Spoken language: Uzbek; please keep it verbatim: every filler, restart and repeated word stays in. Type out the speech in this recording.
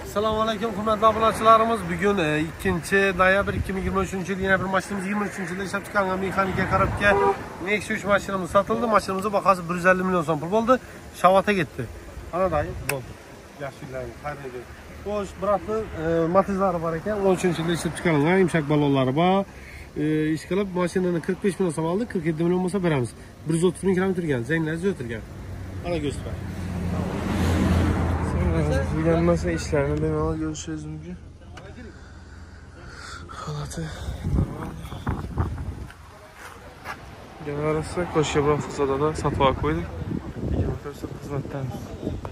Assalomu alaykum hurmatli obunachilarimiz. Bugun ikkinchi noyabr ikki ming yigirma uchinchi yil yana bir mashinamiz yigirma uchinchi yilda ishlab chiqarilgan mexanika korobka Nexia uch mashinamiz sotildi. Mashinamizning bahosi bir yuz ellik million so'm pul bo'ldi. Shavotga ketdi. Ana dayı bo'ldi. Yaxshilarni xayrli. Xo'sh, biroqmi matizlari bor ekan. o'n uchinchi yilda ishlab chiqarilgan yumshoq ballonlari bor. Ish qilib mashinani qirq besh million so'm oldi. qirq yetti million bo'lsa beramiz. bir yuz o'ttiz ming kilometr turgan, zanglarsiz o'tirgan. Ana göster. Uylanmasa işlerini bemalol görüşürüz mümkün. Halatı normal. Genel arası koşuya bıraktık da satılığa koyduk. Hizmetten